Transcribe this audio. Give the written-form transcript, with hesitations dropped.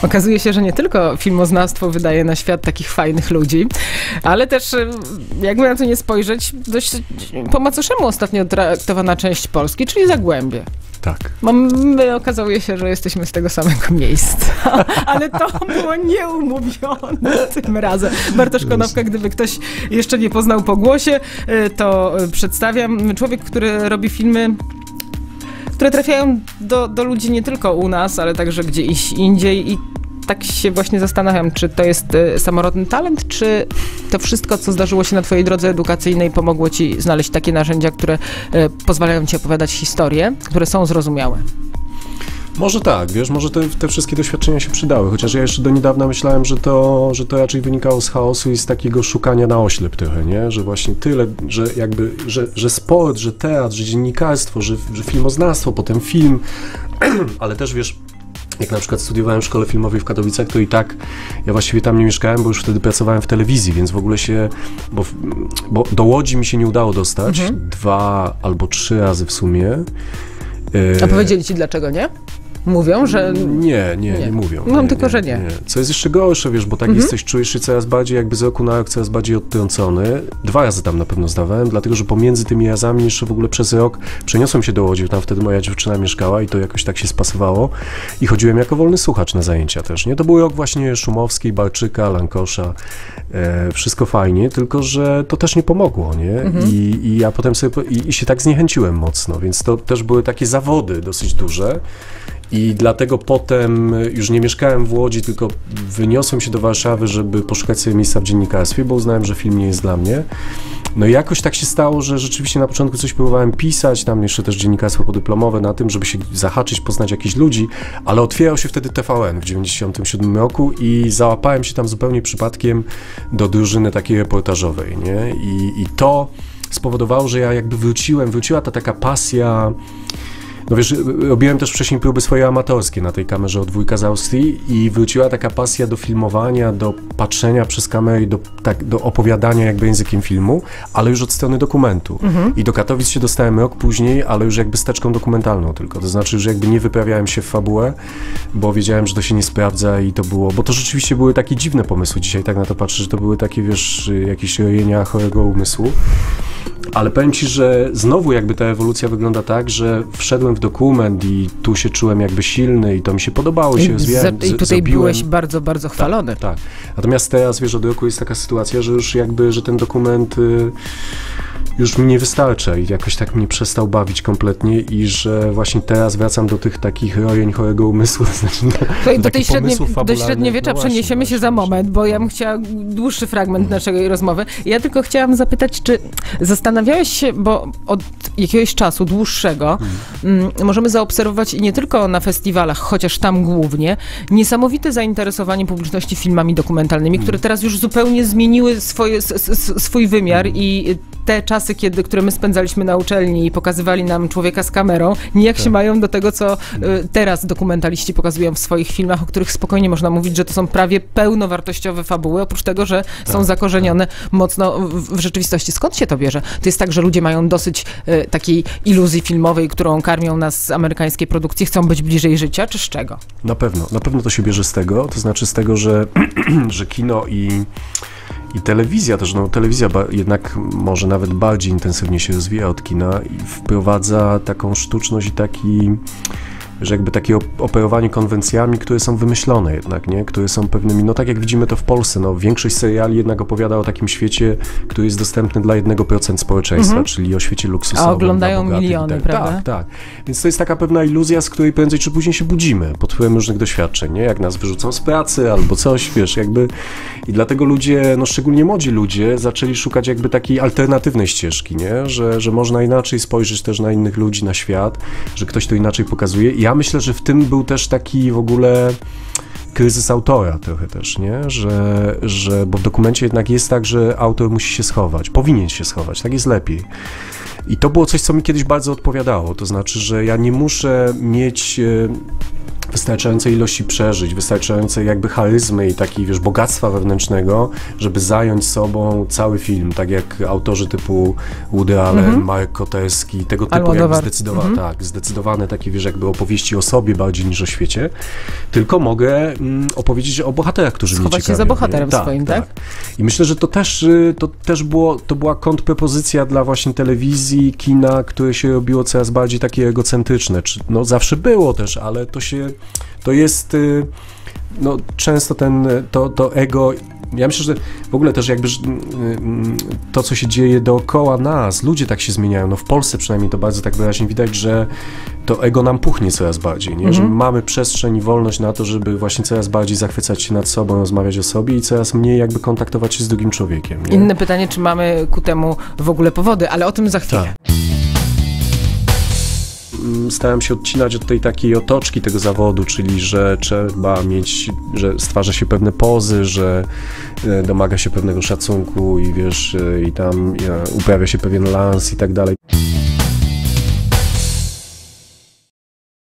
Okazuje się, że nie tylko filmoznawstwo wydaje na świat takich fajnych ludzi, ale też, jakby na to nie spojrzeć, dość po macoszemu ostatnio traktowana część Polski, czyli Zagłębie. Tak. Okazuje się, że jesteśmy z tego samego miejsca, ale to było nieumówione tym razem. Bartosz Konopka, gdyby ktoś jeszcze nie poznał po głosie, to przedstawiam. Człowiek, który robi filmy, które trafiają do ludzi nie tylko u nas, ale także gdzieś indziej i tak się właśnie zastanawiam, czy to jest samorodny talent, czy to wszystko, co zdarzyło się na twojej drodze edukacyjnej, pomogło ci znaleźć takie narzędzia, które pozwalają ci opowiadać historie, które są zrozumiałe. Może tak, wiesz, może te wszystkie doświadczenia się przydały, chociaż ja jeszcze do niedawna myślałem, że to raczej wynikało z chaosu i z takiego szukania na oślep trochę, nie? Że właśnie tyle, że jakby, że sport, że teatr, że dziennikarstwo, że filmoznawstwo, potem film, ale też wiesz, jak na przykład studiowałem w szkole filmowej w Katowicach, to i tak ja właściwie tam nie mieszkałem, bo już wtedy pracowałem w telewizji, więc w ogóle się, bo do Łodzi mi się nie udało dostać, 2 albo 3 razy w sumie. A powiedzieli ci dlaczego nie? Mówią, że... Nie mówią. Mam tylko, że nie. Co jest jeszcze gorsze, wiesz, bo tak czujesz się coraz bardziej jakby z roku na rok coraz bardziej odtrącony. 2 razy tam na pewno zdawałem, dlatego, że pomiędzy tymi razami jeszcze w ogóle przez rok przeniosłem się do Łodzi, tam wtedy moja dziewczyna mieszkała i to jakoś tak się spasowało i chodziłem jako wolny słuchacz na zajęcia też, nie? To był rok właśnie Szumowskiej, Balczyka, Lankosza, wszystko fajnie, tylko, że to też nie pomogło, nie? I ja potem sobie, i się tak zniechęciłem mocno, więc to też były takie zawody dosyć duże. I dlatego potem już nie mieszkałem w Łodzi, tylko wyniosłem się do Warszawy, żeby poszukać sobie miejsca w dziennikarstwie, bo uznałem, że film nie jest dla mnie. No i jakoś tak się stało, że rzeczywiście na początku coś próbowałem pisać, tam jeszcze też dziennikarstwo podyplomowe na tym, żeby się zahaczyć, poznać jakichś ludzi, ale otwierał się wtedy TVN w 97 roku i załapałem się tam zupełnie przypadkiem do drużyny takiej reportażowej, nie? I to spowodowało, że ja jakby wróciła ta taka pasja. No wiesz, robiłem też wcześniej próby swoje amatorskie na tej kamerze od wujka z Austrii i wróciła taka pasja do filmowania, do patrzenia przez kamerę i do opowiadania jakby językiem filmu, ale już od strony dokumentu. I do Katowic się dostałem rok później, ale już jakby z teczką dokumentalną tylko. To znaczy, że jakby nie wyprawiałem się w fabułę, bo wiedziałem, że to się nie sprawdza i to było, bo to rzeczywiście były takie dziwne pomysły. Dzisiaj tak na to patrzę, że to były takie, wiesz, jakieś rojenia chorego umysłu. Ale powiem ci, że znowu jakby ta ewolucja wygląda tak, że wszedłem w dokument i tu się czułem jakby silny i to mi się podobało, się rozwijałem. I tutaj byłeś bardzo, bardzo chwalony. Tak. Natomiast teraz, wiesz, od roku jest taka sytuacja, że już jakby, że ten dokument już mi nie wystarcza i jakoś tak mnie przestał bawić kompletnie i że właśnie teraz wracam do tych takich rojeń chorego umysłu. Do średniowiecza przeniesiemy się za moment, bo ja bym chciała dłuższy fragment naszej rozmowy. Ja tylko chciałam zapytać, czy zastanawiałeś się, bo od jakiegoś czasu dłuższego możemy zaobserwować i nie tylko na festiwalach, chociaż tam głównie, niesamowite zainteresowanie publiczności filmami dokumentalnymi, które teraz już zupełnie zmieniły swój wymiar i te czasy, które my spędzaliśmy na uczelni i pokazywali nam człowieka z kamerą, nijak się mają do tego, co teraz dokumentaliści pokazują w swoich filmach, o których spokojnie można mówić, że to są prawie pełnowartościowe fabuły, oprócz tego, że są zakorzenione mocno w rzeczywistości. Skąd się to bierze? To jest tak, że ludzie mają dosyć takiej iluzji filmowej, którą karmią nas amerykańskie produkcje, chcą być bliżej życia, czy z czego? Na pewno to się bierze z tego, to znaczy z tego, że kino i telewizja też, no telewizja jednak może nawet bardziej intensywnie się rozwija od kina i wprowadza taką sztuczność i taki, że jakby takie operowanie konwencjami, które są wymyślone jednak, nie? Które są pewnymi, no tak jak widzimy to w Polsce, no większość seriali jednak opowiada o takim świecie, który jest dostępny dla 1% społeczeństwa, czyli o świecie luksusowym. A oglądają miliony, prawda? Tak. Więc to jest taka pewna iluzja, z której prędzej czy później się budzimy pod wpływem różnych doświadczeń, nie? Jak nas wyrzucą z pracy albo coś, wiesz, jakby i dlatego ludzie, no szczególnie młodzi ludzie zaczęli szukać jakby takiej alternatywnej ścieżki, nie? Że można inaczej spojrzeć też na innych ludzi, na świat, że ktoś to inaczej pokazuje. Ja myślę, że w tym był też taki w ogóle kryzys autora trochę też, nie? Bo w dokumencie jednak jest tak, że autor musi się schować, powinien się schować, tak jest lepiej. I to było coś, co mi kiedyś bardzo odpowiadało, to znaczy, że ja nie muszę mieć wystarczającej ilości przeżyć, wystarczającej jakby charyzmy i takiej, wiesz, bogactwa wewnętrznego, żeby zająć sobą cały film, tak jak autorzy typu Woody Allen, Marek Koterski, tego typu jakby zdecydowane takie, wiesz, jakby opowieści o sobie bardziej niż o świecie, tylko mogę opowiedzieć o bohaterach, którzy mnie ciekawią. Schować się za bohaterem swoim, tak? I myślę, że to też była kontrpropozycja dla właśnie telewizji, kina, które się robiło coraz bardziej takie egocentryczne. No zawsze było też, ale to jest no, często to ego. Ja myślę, że w ogóle też jakby to, co się dzieje dookoła nas, ludzie tak się zmieniają, no w Polsce przynajmniej to bardzo tak wyraźnie widać, że to ego nam puchnie coraz bardziej, nie? Że mamy przestrzeń i wolność na to, żeby właśnie coraz bardziej zachwycać się nad sobą, rozmawiać o sobie i coraz mniej jakby kontaktować się z drugim człowiekiem. Nie? Inne pytanie, czy mamy ku temu w ogóle powody, ale o tym za chwilę. Tak. Starałem się odcinać od tej takiej otoczki tego zawodu, czyli że trzeba mieć, że stwarza się pewne pozy, że domaga się pewnego szacunku i wiesz, i tam uprawia się pewien lans i tak dalej.